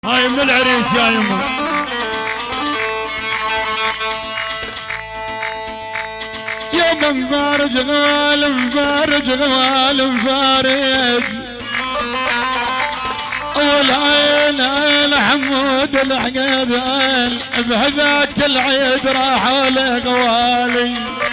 هاي من العريس يا يمه. يا مفارج غال مفارج غال مفارج والعين عين حمود العقيد عين بهذاك العيد راحوا لغوالي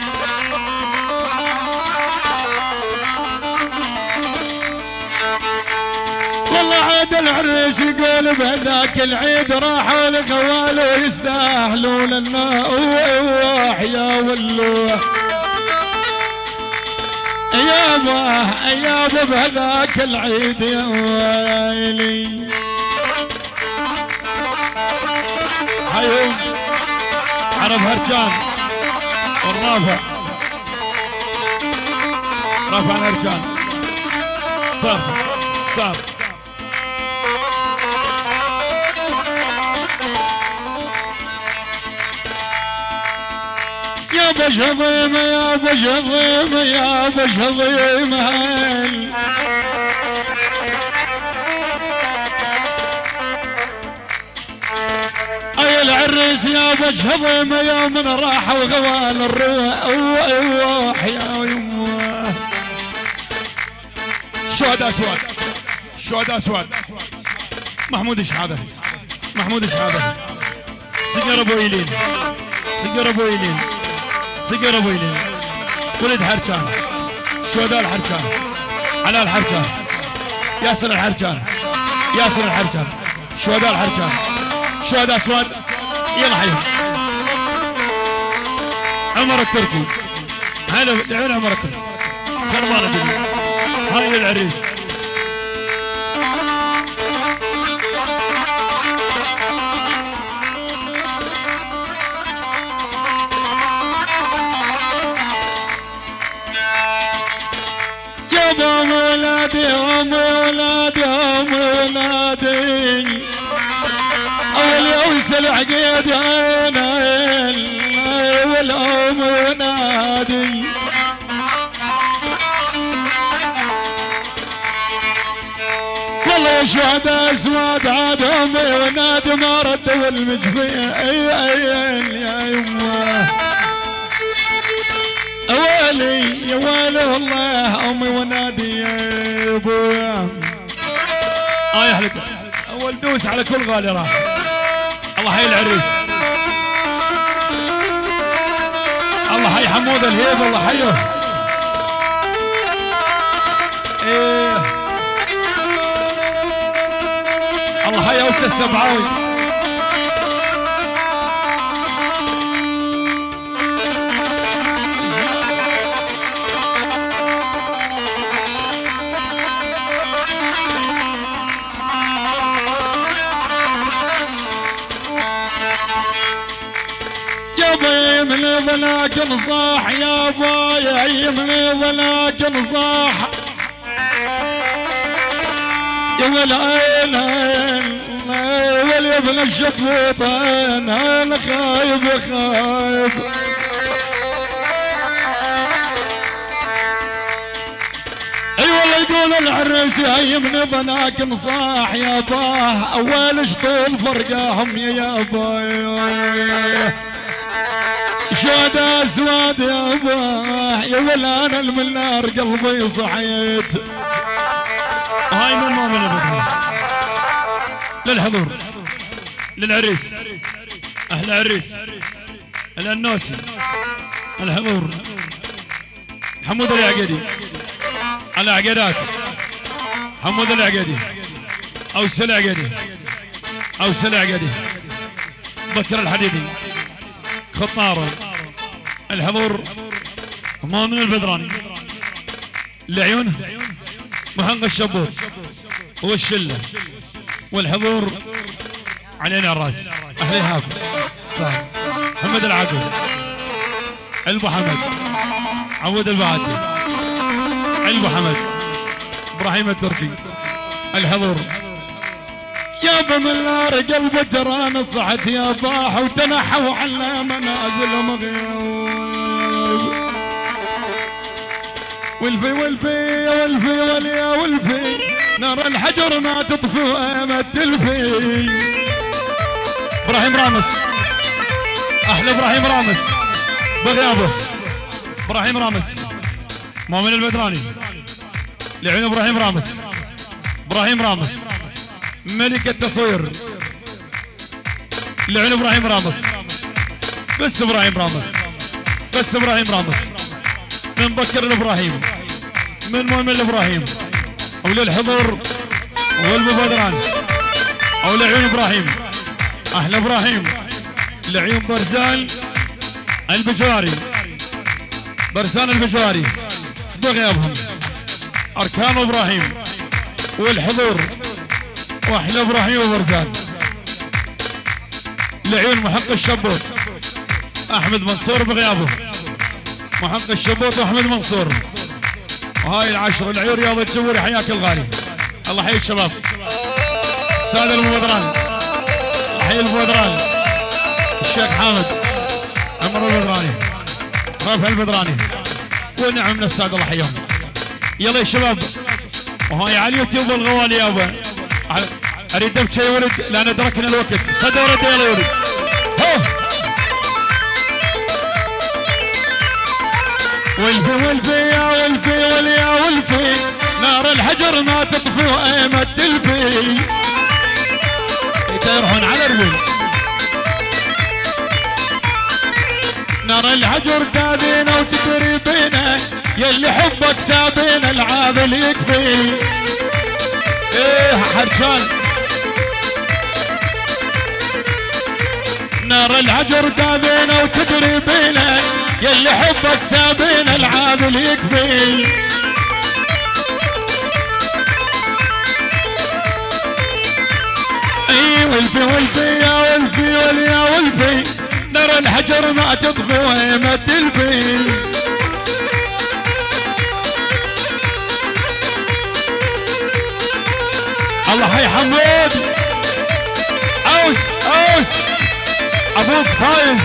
والله عاد العريس يقول بهذاك العيد راحوا لغوالي يستاهلون النوح يا ولوح يا بهذاك العيد يا ويلي. حيهم عرب هرجان والرافع رافع هرجان صار يا بشظيمة يا بشظيمة يا بشظيمة اي العريس يا بشظيمة يا من راح وغوال الروح يا يمه. شهد اسود محمود شحاده سيجار ابو يلين ولد حرجان شهداء الحرجان علاء الحرجان ياسر الحرجان شهداء الحرجان شهداء اسود يلا حيهم. عمر التركي هلا العين عمر التركي خربانه الدنيا. هاي العريس يا مولادي اول يوس العقيد والام ونادي والله شهداء اسود عاد امي ونادي ما ردوا المجفيه يا يمه. ويلي يا ويلي والله امي ونادي يا ابويا. يا حلقة اول دوس على كل غالي راح. الله حي العريس الله حي حمود الهيب الله حيه. الله حي اوسع السبعاوي. يمني ظلاك نصاح يا بايا يمني ظلاك نصاح يا والعين والابن الشفوطين انا خايب اي والله يقول العريس يا يمني ظلاك نصاح يا باه اول شطول فرقاهم يا بايا. شهد اسود يا باه يا ولا انا المنار قلبي صحيت. هاي من البدر للحضور للعريس اهل العريس الانوسي الحضور حمود العقدي على عقدات حمود العقدي اوس العقدي بكر الحديدي خطاره الحضور مؤمن البدراني العيون محمد الشبور والشله والحضور علينا الراس اهل هاكم صار محمد العاقل علبو حمد عود البعاتي علبو حمد ابراهيم التركي الحضور يا بمنار قلب ترى نصحت يا باح وتنحوا على منازل مغيب والفي والفي نار الحجر ما تطفئ ما تلفي ابراهيم رامس، احلى ابراهيم رامس بغيابه، ابراهيم رامس مؤمن البدراني لعين ابراهيم رامس، ابراهيم رامس ملك التصوير لعين ابراهيم رامس، بس ابراهيم رامس، بس ابراهيم رامس من بكر الابراهيم من مؤمن الابراهيم وللحضور والبدران او لعيون ابراهيم، احلى ابراهيم لعيون برزان البجواري، برزان البجواري بغيابهم اركان ابراهيم والحضور واحلى ابراهيم وبرزان لعيون محق الشبوط احمد منصور بغيابه، محق الشبوط واحمد منصور. وهاي العشر العيون رياض الجوري حياك الغالي، الله يحيي الشباب الساده المبادران، حي البدراني الشيخ حامد عمر البدراني رافع البدراني ونعم من الساده الله يحييهم. يلا يا شباب وهاي على اليوتيوب الغوالي يابا، اريد ابكي يا ولد لان ادركنا الوقت، صدى ورد يلا يا ولد. ولفي ولفي يا ولفي وليا ولفي، نار الحجر ما تطفي وايمة تلفي، يروحون على الرمل نار الحجر تابينا وتدري بينا، يلي حبك سابينا العاذل يكفي. ايه حرشان نار الحجر تابينا وتدري بينا، يلي حبك سابينا العاذل يكفي. ولفي ولفي يا ولفي وليا ولفي، نار الحجر ما تطفي وما تلفي. الله حي حمود اوس اوس ابوك فايز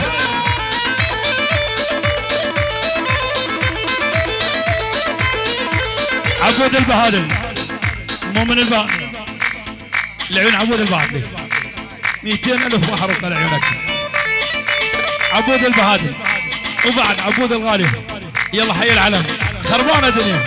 عبود البهادل مؤمن البهادل لعيون عبود البهادل 200,000 محروقه لعيونك عبود البهادل وبعد عبود الغالي. يلا حي العلم خربانه دنيا.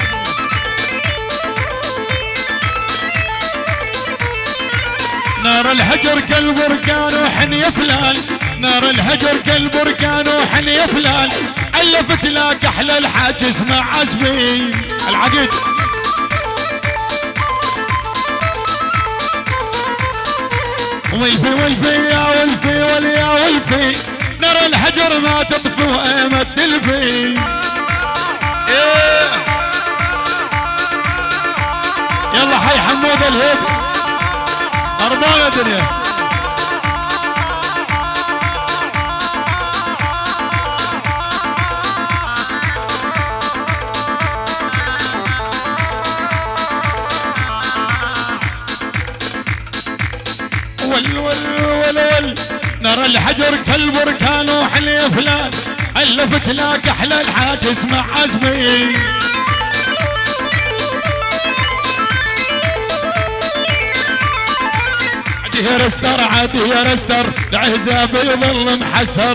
نار الحجر كالبركان وحن يفلان، نار الحجر كالبركان وحن يفلان، علفت لك احلى الحاج اسمع عزبي العقيد. ولفي ولفي يا ولفي وليا ولفي، نار الحجر ما تطفي وايمة تلفي. يلا حي حمود الهيب خربانه دنيا. ول ول ول ول نار الحجر كالبركان وحلي فلان، الفت لك احلى الحاج اسمع عزمي. عدي يا رستر عدي يا رستر العزاب يظل محسر.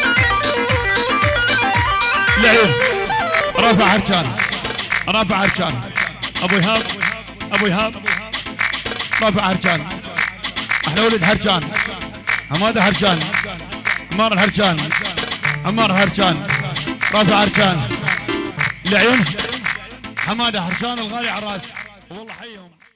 لعيب رافع هرجان رافع هرجان ابو ايهاب ابو ايهاب رافع هرجان احلى ولد هرجان حماده هرجان عمار الهرجان عمار هرجان رافع هرجان لعيون حماده هرجان الغالي عراس والله حيهم.